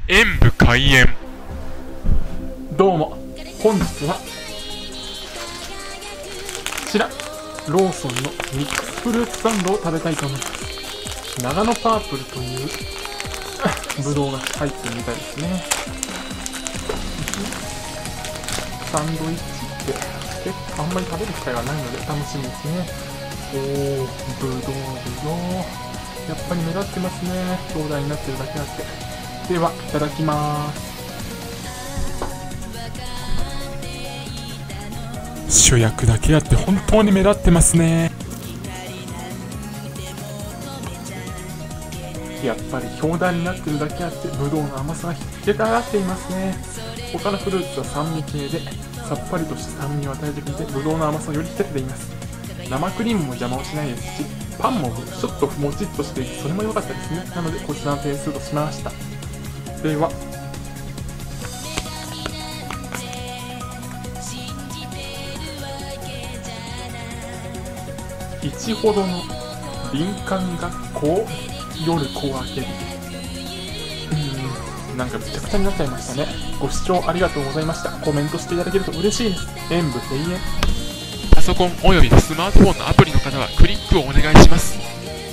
演武開演。 どうも、本日はこちらローソンのミックスフルーツサンドを食べたいと思います。長野パープルというブドウが入ってるみたいですね。サンドイッチって結構あんまり食べる機会がないので楽しみですね。ブドウやっぱり目立ってますね。兄弟になってるだけあって。では、いただきます。主役だけあって本当に目立ってますね。やっぱり表題になってるだけあってブドウの甘さが引き立っていますね。他のフルーツは酸味系でさっぱりとした酸味を与えてくれてブドウの甘さをより引き立てています。生クリームも邪魔をしないですし、パンもちょっともちっとしていてそれも良かったですね。なのでこちらの点数としました。では、1ほどの林間学校夜小分け。なんかめちゃくちゃになっちゃいましたね。ご視聴ありがとうございました。コメントしていただけると嬉しいです。演武閉園。 パソコンおよびスマートフォンのアプリの方はクリックをお願いします。